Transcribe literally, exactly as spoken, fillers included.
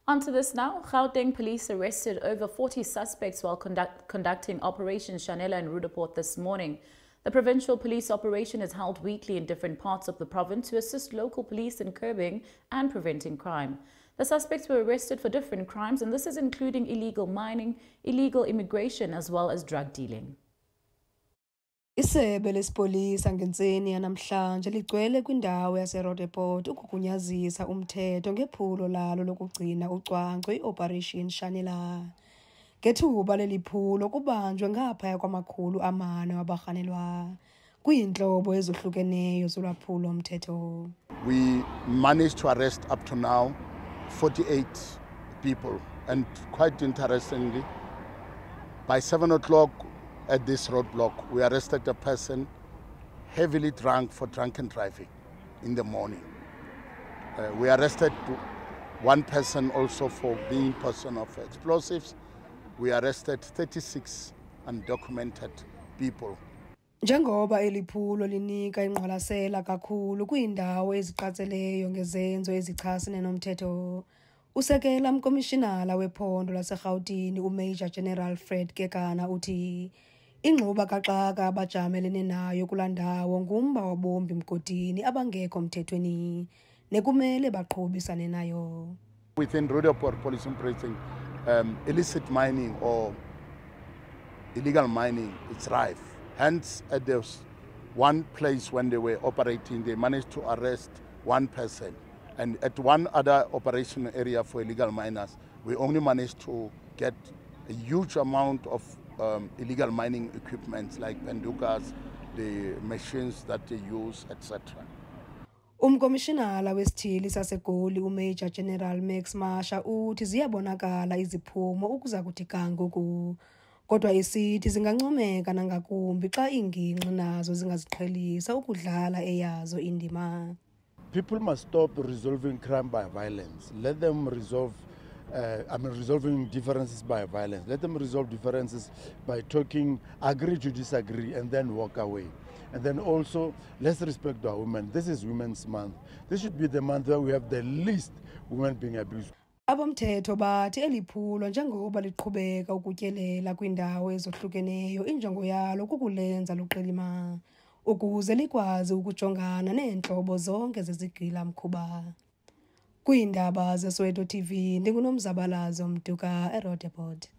Onto this now. Gauteng police arrested over forty suspects while conduct, conducting Operation Shanela in Roodepoort this morning. The provincial police operation is held weekly in different parts of the province to assist local police in curbing and preventing crime. The suspects were arrested for different crimes, and this is including illegal mining, illegal immigration, as well as drug dealing. Isebe lespolisa ngentseni yanamhlanje ligcwele kwindawo yase Roodepoort ukugunyazisa umthetho ngephulo lalo lokugcina ucwangco i-Operation Shanela. Ngethuba leliphulo kubanjwe ngaphaya kwamakhulu amane wabarhanelwa kwiintlobo ezohlukeneyo zolwaphulo mthetho. We managed to arrest up to now forty-eight people, and quite interestingly, by seven o'clock at this roadblock, we arrested a person heavily drunk for drunken driving in the morning. Uh, we arrested one person also for being possession of explosives. We arrested thirty-six undocumented people. Njengoba eliphulo linika ingqwalasela kakhulu kwiindawo eziqatseleyo ngezenzo ezichasene nomthetho, usekela umkomishinala wephondo laseGauteng uMajor General Fred Kekana uthi ingxuba kaxaka abajamelene nayo kulandawo ngumba wabombi mgodini abangekho mthethweni nekumele baqhubisane nayo. Within Roodepoort Police Precinct, um, illicit mining or illegal mining is rife. Hence, at this one place when they were operating, they managed to arrest one person. And at one other operation area for illegal miners, we only managed to get a huge amount of um, illegal mining equipment like pendukas, the machines that they use, et cetera. Umkomishinala wesithili saseGoli uMajor General Max Masha uthi ziyabonakala iziphumo ukuza kuthi kangoku. Kodwa isithi zingancomeka nangakumbi xa ingingqi nazo zingaziqhelisa ukudlala eyazo indima. People must stop resolving crime by violence. Let them resolve, uh, I mean, resolving differences by violence. Let them resolve differences by talking, agree to disagree, and then walk away. And then also, let's respect our women. This is Women's Month. This should be the month where we have the least women being abused. Abomthetho bathi eliphulo njengoba liqhubeka ukutyelela kwindawo ezohlukeneyo injongo yalo kukulenza luqilima ukuze likwazi ukujongana neentlobo zonke zezigqila mkhuba. Kwiindaba zeSoweto T V ndingunomzabalazo Mduka eRoodepoort.